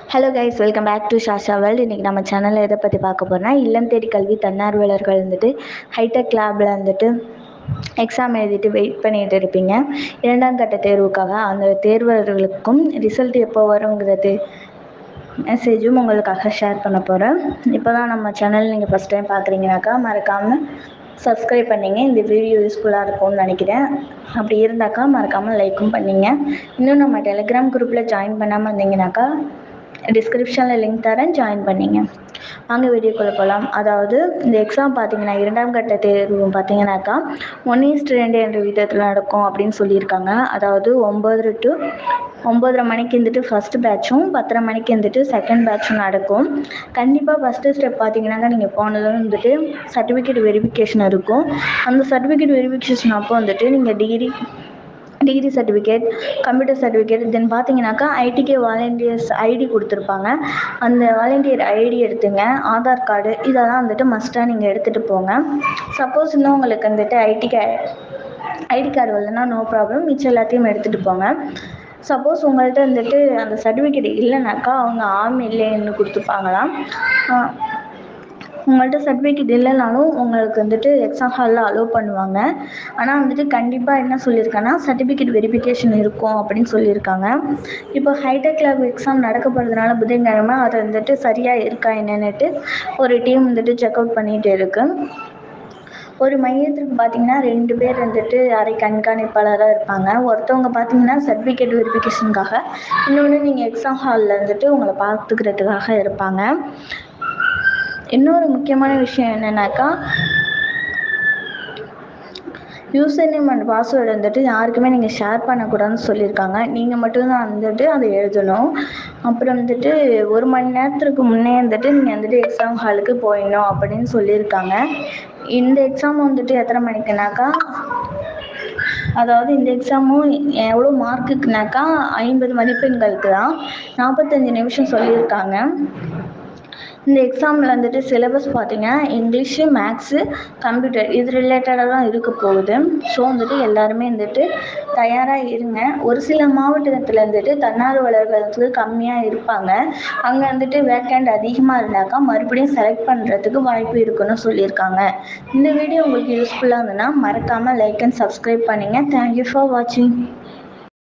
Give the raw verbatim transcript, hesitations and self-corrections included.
Hello guys, welcome back to Shasha world. இன்றைக்கி நம்ம சேனலில் எதை பற்றி பார்க்க போகிறோம்னா, இல்லம் தேடி கல்வி தன்னார்வலர்கள் வந்துட்டு ஹைடெக் லேபில் வந்துட்டு எக்ஸாம் எழுதிட்டு வெயிட் பண்ணிகிட்டு இருப்பீங்க இரண்டாம் கட்ட தேர்வுக்காக. அந்த தேர்வர்களுக்கும் ரிசல்ட் எப்போ வருங்கிறது மெசேஜும் உங்களுக்காக ஷேர் பண்ண போகிறேன். இப்போ தான் நம்ம சேனல் நீங்கள் ஃபஸ்ட் டைம் பார்க்குறீங்கனாக்கா மறக்காமல் சப்ஸ்கிரைப் பண்ணிங்க. இந்த வீடியோ யூஸ்ஃபுல்லாக இருக்கும்னு நினைக்கிறேன். அப்படி இருந்தாக்கா மறக்காமல் லைக்கும் பண்ணிங்க. இன்னும் நம்ம டெலிகிராம் குரூப்பில் ஜாயின் பண்ணாமல் இருந்தீங்கனாக்கா டிஸ்கிரிப்ஷனில் லிங்க் தரேன், ஜாயின் பண்ணிங்க. வாங்க வீடியோக்குள்ளே போகலாம். அதாவது இந்த எக்ஸாம் பார்த்தீங்கன்னா, இரண்டாம் கட்ட தேர்வு பார்த்தீங்கன்னாக்கா ஒன் ஈஸ்ட் ரெண்டு என்ற விதத்தில் நடக்கும் அப்படின்னு சொல்லியிருக்காங்க. அதாவது ஒம்பது டு ஒம்பதரை மணிக்கு இருந்துட்டு ஃபஸ்ட்டு பேட்சும் பத்தரை மணிக்கு இருந்துட்டு செகண்ட் பேட்சும் நடக்கும். கண்டிப்பாக ஃபஸ்ட்டு ஸ்டெப் பார்த்தீங்கன்னாக்கா நீங்கள் போனதும் வந்துட்டு சர்டிஃபிகேட் வெரிஃபிகேஷன் இருக்கும். அந்த சர்டிஃபிகேட் வெரிஃபிகேஷன் அப்போ வந்துட்டு நீங்கள் degree degree certificate, computer certificate, then பார்த்தீங்கன்னாக்கா ஐடிகே வாலண்டியர்ஸ் ஐடி கொடுத்துருப்பாங்க. அந்த வாலண்டியர் ஐடி எடுத்துங்க. ஆதார் கார்டு இதெல்லாம் வந்துட்டு மஸ்ட்டாக நீங்கள் எடுத்துகிட்டு போங்க. சப்போஸ் இன்னும் உங்களுக்கு வந்துட்டு ஐடிகே ஐடி கார்டு வரலன்னா நோ ப்ராப்ளம், மிச்சம் எல்லாத்தையும் எடுத்துகிட்டு போங்க. சப்போஸ் உங்கள்கிட்ட வந்துட்டு அந்த சர்டிஃபிகேட் இல்லைனாக்கா அவங்க ஆர்மி இல்லைன்னு கொடுத்துருப்பாங்களாம். உங்கள்கிட்ட சர்டிஃபிகேட் இல்லைனாலும் உங்களுக்கு வந்துட்டு எக்ஸாம் ஹாலில் அலோவ் பண்ணுவாங்க. ஆனால் வந்துட்டு கண்டிப்பாக என்ன சொல்லியிருக்காங்கன்னா சர்டிஃபிகேட் வெரிஃபிகேஷன் இருக்கும் அப்படின்னு சொல்லியிருக்காங்க. இப்போ ஹைடெக் லேப் எக்ஸாம் நடக்க போகிறதுனால புதன்கிழமை அதை வந்துட்டு சரியாக இருக்கா என்னன்னுட்டு ஒரு டீம் வந்துட்டு செக் அவுட் பண்ணிகிட்டு இருக்கு. ஒரு மையத்துக்கு பார்த்தீங்கன்னா ரெண்டு பேர் வந்துட்டு அரை கண்காணிப்பாளராக இருப்பாங்க. ஒருத்தவங்க பார்த்தீங்கன்னா சர்டிஃபிகேட் வெரிஃபிகேஷனுக்காக, இன்னொன்று நீங்கள் எக்ஸாம் ஹாலில் வந்துட்டு உங்களை பார்த்துக்கிறதுக்காக இருப்பாங்க. இன்னொரு முக்கியமான விஷயம் என்னென்னாக்கா, யூசர் நேம் அண்ட் பாஸ்வேர்டு வந்துட்டு யாருக்குமே நீங்கள் ஷேர் பண்ணக்கூடாதுன்னு சொல்லியிருக்காங்க. நீங்கள் மட்டும்தான் வந்துட்டு அதை எழுதணும். அப்புறம் வந்துட்டு ஒரு மணி நேரத்துக்கு முன்னே வந்துட்டு நீங்கள் வந்துட்டு எக்ஸாம் ஹாலுக்கு போயிடணும் அப்படின்னு சொல்லியிருக்காங்க. இந்த எக்ஸாம் வந்துட்டு எத்தனை மணிக்குனாக்கா, அதாவது இந்த எக்ஸாமும் எவ்வளோ மார்க்குக்குனாக்கா ஐம்பது மதிப்பெண்களுக்கு தான். நாற்பத்தஞ்சு நிமிஷம் சொல்லியிருக்காங்க. இந்த எக்ஸாமில் வந்துட்டு சிலபஸ் பார்த்தீங்கன்னா இங்கிலீஷு, மேக்ஸு, கம்ப்யூட்டர் இது ரிலேட்டடாக தான் இருக்க போகுது. ஸோ வந்துட்டு எல்லாருமே வந்துட்டு தயாராக இருங்க. ஒரு சில மாவட்டத்தில் வந்துட்டு தன்னார்வலர்கள் வந்து கம்மியாக இருப்பாங்க. அங்கே வந்துட்டு வேக்கண்ட் அதிகமாக இருந்தாக்கா மறுபடியும் செலக்ட் பண்ணுறதுக்கு வாய்ப்பு இருக்குன்னு சொல்லியிருக்காங்க. இந்த வீடியோ உங்களுக்கு யூஸ்ஃபுல்லாக இருந்ததுன்னா மறக்காமல் லைக் அண்ட் சப்ஸ்கிரைப் பண்ணுங்கள். தேங்க்யூ ஃபார் வாட்சிங்.